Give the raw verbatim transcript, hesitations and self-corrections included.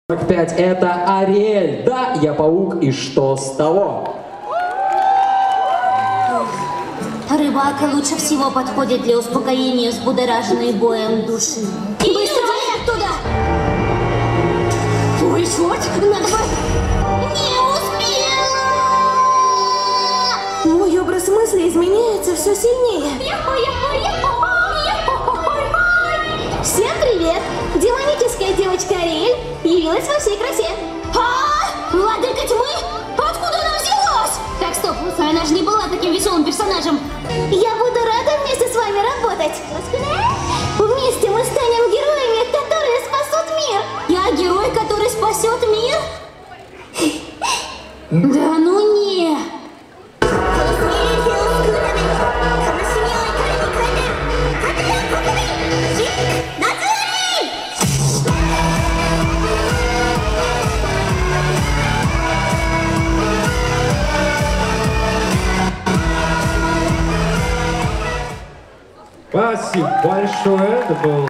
сорок пять это Ариэль. Да, я паук, и что с того? Рыбака лучше всего подходит для успокоения взбудораженной боем души. Быстро оттуда! Ой, что? Надо бы... Не успела! Мой образ мысли изменяется все сильнее. Всем привет! Демоническая девочка Ариэль явилась во всей красе. А? Владыка тьмы? Откуда она взялась? Так, стоп, она же не была таким веселым персонажем. Я буду рада вместе с вами работать. Вместе мы станем героями, которые спасут мир. Я герой, который спасет мир? Да ну не! Спасибо большое. Это был